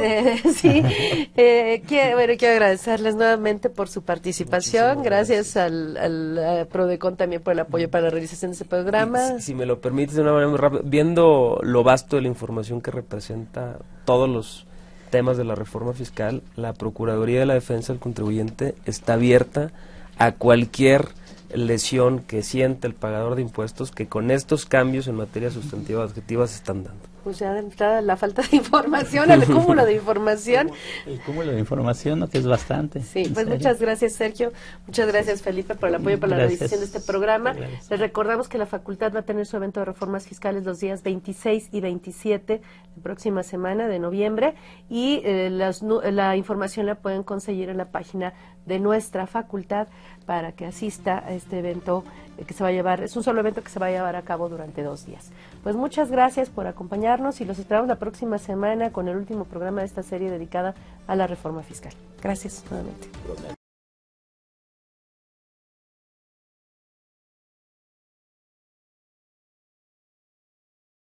quiero agradecerles nuevamente por su participación, gracias al Prodecon también por el apoyo para la realización de este programa. Si me lo permites de una manera muy rápida, viendo lo vasto de la información que representa todos los temas de la reforma fiscal, la Procuraduría de la Defensa del Contribuyente está abierta a cualquier lesión que siente el pagador de impuestos que con estos cambios en materia sustantiva objetiva se están dando. Pues ya de entrada la falta de información, el cúmulo de información. El cúmulo de información, que es bastante. Sí, pues muchas gracias, Sergio. Muchas gracias, Felipe, por el apoyo para la realización de este programa. Gracias. Les recordamos que la facultad va a tener su evento de reformas fiscales los días 26 y 27 de próxima semana de noviembre y la información la pueden conseguir en la página de nuestra facultad para que asista a este evento que se va a llevar, es un solo evento que se va a llevar a cabo durante 2 días. Pues muchas gracias por acompañarnos y los esperamos la próxima semana con el último programa de esta serie dedicada a la reforma fiscal. Gracias nuevamente.